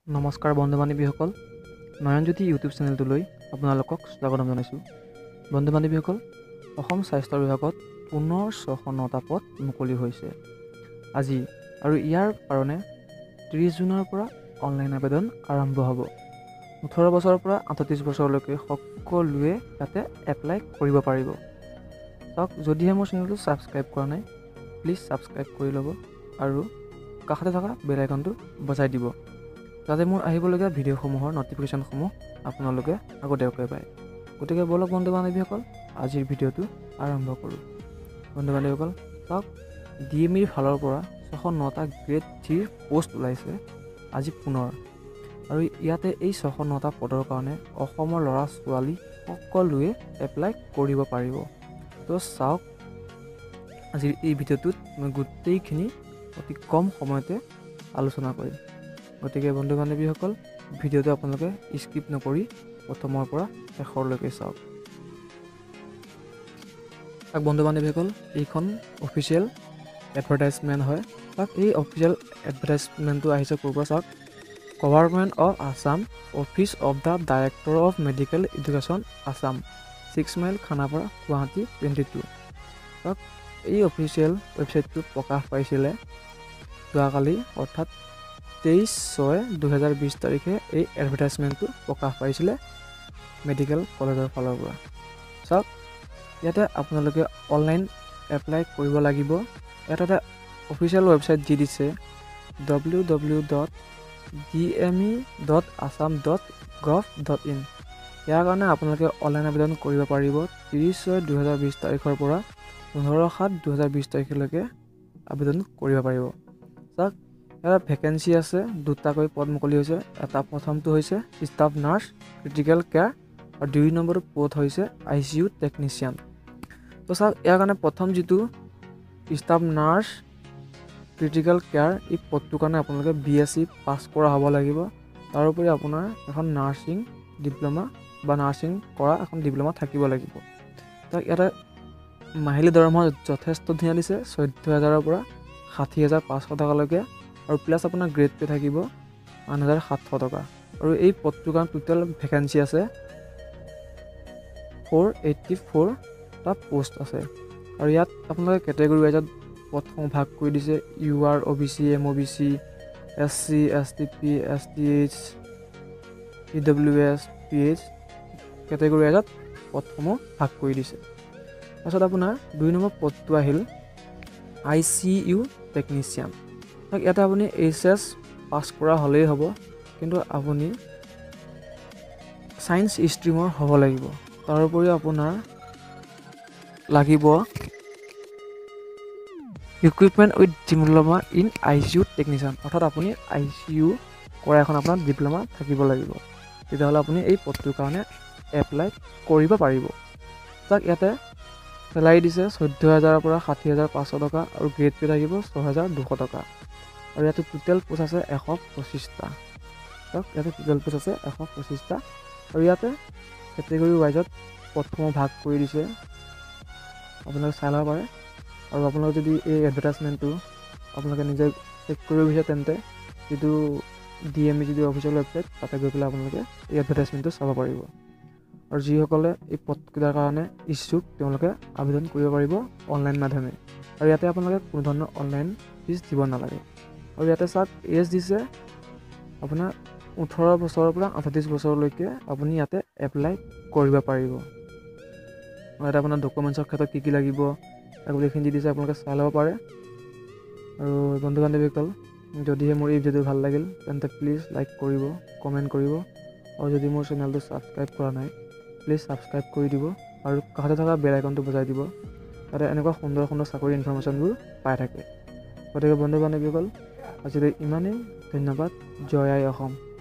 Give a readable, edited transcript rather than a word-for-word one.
নমস্কাৰ বন্ধু-বান্ধৱীসকল, নয়নজ্যোতি ইউটিউব চেনেলটোলৈ আপোনালোকক স্বাগতম জনাইছোঁ। বন্ধু-বান্ধৱীসকল, অসম স্বাস্থ্য বিভাগত পুনৰ 609টা পদ মুকলি হৈছে আজি, আৰু ইয়াৰ কাৰণে 30 জুনৰ পৰা অনলাইন আবেদন আৰম্ভ হ'ব। 18 বছৰৰ পৰা 38 বছৰলৈকে সকলোৱে ইয়াতে এপ্লাই কৰিব পাৰিব। চাওক, যদিহে মোৰ চেনেলটো ছাবস্ক্ৰাইব কৰা নাই, প্লিজ ছাবস্ক্ৰাইব কৰি ল'ব আৰু কাষতে থকা বেল আইকনটো বজাই দিব, যাতে মোৰ আহিবলগীয়া ভিডিঅ'সমূহৰ ন'টিফিকেশ্যনসমূহ আপোনালোকে আগতীয়াকৈ পায়। গতিকে বলক বন্ধু-বান্ধৱীসকল, আজিৰ ভিডিঅ'টো আৰম্ভ কৰোঁ। বন্ধু-বান্ধৱীসকল, চাওক, DMEৰ ফালৰ পৰা 609টা গ্ৰেড 3 পোষ্ট ওলাইছে আজি পুনৰ, আৰু ইয়াতে এই 609টা পদৰ কাৰণে অসমৰ ল'ৰা ছোৱালী সকলোৱে এপ্লাই কৰিব পাৰিব। তো চাওক, আজিৰ এই ভিডিঅ'টোত মই গোটেইখিনি অতি কম সময়তে আলোচনা কৰিম। গতিকে বন্ধু-বান্ধৱীসকল, ভিডিঅ'টো আপোনালোকে স্কিপ নকৰি প্ৰথমৰ পৰা শেষৰলৈকে চাওক। বন্ধু-বান্ধৱীসকল, এইখন অফিচিয়েল এডভাৰটাইজমেণ্ট হয়। তাক এই অফিচিয়েল এডভাৰটাইজমেণ্টটো আহিছে ক'ৰ পৰা চাওক, government of Assam, office of the director of medical education Assam, 6 mile Khanapara, Guwahati 22। তাক এই অফিচিয়েল ৱেবছাইটটো প্ৰকাশ পাইছিলে যোৱাকালি, অৰ্থাৎ 23/6/2020 তাৰিখে এই এডভাৰটাইজমেণ্টটো প্ৰকাশ পাইছিলে মেডিকেল কলেজৰ ফালৰ পৰা। চাওক, ইয়াতে আপোনালোকে অনলাইন এপ্লাই কৰিব লাগিব। ইয়াত এটা অফিচিয়েল ৱেবছাইট দি দিছে www.dme.assam.gov.in। ইয়াৰ কাৰণে আপোনালোকে অনলাইন আবেদন কৰিব পাৰিব 30/6/2020 তাৰিখৰ পৰা 15/7/2020 তাৰিখলৈকে আবেদন কৰিব পাৰিব। চাওক, ইয়াত ভেকেঞ্চি আছে, দুটাকৈ পদ মুকলি হৈছে। এটা প্ৰথমটো হৈছে ষ্টাফ নাৰ্ছ ক্ৰিটিকেল কেয়াৰ, আৰু 2 নম্বৰটো পদ হৈছে ICU টেকনিচিয়ান। তো চাওক, ইয়াৰ কাৰণে প্ৰথম যিটো ষ্টাফ নাৰ্ছ ক্ৰিটিকেল কেয়াৰ, এই পদটোৰ কাৰণে আপোনালোকে BSc পাছ কৰা হ'ব লাগিব। তাৰোপৰি আপোনাৰ এখন নাৰ্ছিং ডিপ্ল'মা বা নাৰ্ছিং কৰা এখন ডিপ্ল'মা থাকিব লাগিব। তাক ইয়াতে মাহিলী দৰমহা যথেষ্ট ধুনীয়া দিছে, 14,000-ৰ পৰা 60,500 টকালৈকে, আৰু প্লাছ আপোনাৰ গ্ৰেড পে থাকিব 8,700 টকা। আৰু এই পদটোৰ কাৰণে টোটেল ভেকেঞ্চি আছে 484টা পোষ্ট আছে। আৰু ইয়াত আপোনালোকে কেটেগৰী ৱাইজত পদসমূহ ভাগ কৰি দিছে। UR, OBC, MOBC, SC, STP, STH, EWS, PH category ৱাইজত পদসমূহ ভাগ কৰি দিছে। তাৰপিছত আপোনাৰ 2 নম্বৰ পদটো আহিল ICU টেকনিচিয়ান। ইয়াতে আপুনি HS পাছ কৰা হ'লেই হ'ব, কিন্তু আপুনি ছায়েন্স ষ্ট্ৰীমৰ হ'ব লাগিব। তাৰোপৰি আপোনাৰ লাগিব equipment with diploma in ICU technician, অৰ্থাৎ আপুনি ICU কৰা এখন আপোনাৰ ডিপ্ল'মা থাকিব লাগিব। তেতিয়াহ'লে আপুনি এই পদটোৰ কাৰণে এপ্লাই কৰিব পাৰিব। তাক ইয়াতে চেলাৰী দিছে 14,000-ৰ পৰা 60,500 টকা, আৰু গ্ৰেড পে থাকিব 6,200 টকা। আৰু ইয়াতে টোটেল পোষ্ট আছে 125টা। তাক ইয়াতে টোটেল পোষ্ট আছে 125টা, আৰু ইয়াতে কেটেগৰী ৱাইজত পদসমূহ ভাগ কৰি দিছে, আপোনালোকে চাই ল'ব পাৰে। আৰু আপোনালোকে যদি এই এডভাৰটাইজমেণ্টটো আপোনালোকে নিজে চেক কৰিব বিচাৰে, তেন্তে যিটো DME যিটো অফিচিয়েল ৱেবছাইট, তাতে গৈ পেলাই আপোনালোকে এই এডভাৰটাইজমেণ্টটো চাব পাৰিব। আৰু যিসকলে এই পদকেইটাৰ কাৰণে ইচ্ছুক, তেওঁলোকে আবেদন কৰিব পাৰিব অনলাইন মাধ্যমে। আৰু ইয়াতে আপোনালোকে কোনো ধৰণৰ অনলাইন ফিজ দিব নালাগে। আৰু ইয়াতে চাওক, এজ দিছে আপোনাৰ 18 বছৰৰ পৰা 38 বছৰলৈকে আপুনি ইয়াতে এপ্লাই কৰিব পাৰিব। আৰু ইয়াতে আপোনাৰ ডকুমেণ্টছৰ ক্ষেত্ৰত কি লাগিব, গোটেইখিনি দি দিছে, আপোনালোকে চাই ল'ব পাৰে। আৰু বন্ধু-বান্ধৱীসকল, যদিহে মোৰ এই ভিডিঅ'টো ভাল লাগিল, তেন্তে প্লিজ লাইক কৰিব, কমেণ্ট কৰিব, আৰু যদি মোৰ চেনেলটো ছাবস্ক্ৰাইব কৰা নাই, প্লিজ ছাবস্ক্ৰাইব কৰি দিব, আৰু কাষতে থকা বেল আইকনটো বজাই দিব, যাতে এনেকুৱা সুন্দৰ সুন্দৰ চাকৰি ইনফৰমেশ্যনবোৰ পাই থাকে। গতিকে বন্ধু-বান্ধৱীসকল, আজিলৈ ইমানেই। ধন্যবাদ। জয় আই অসম।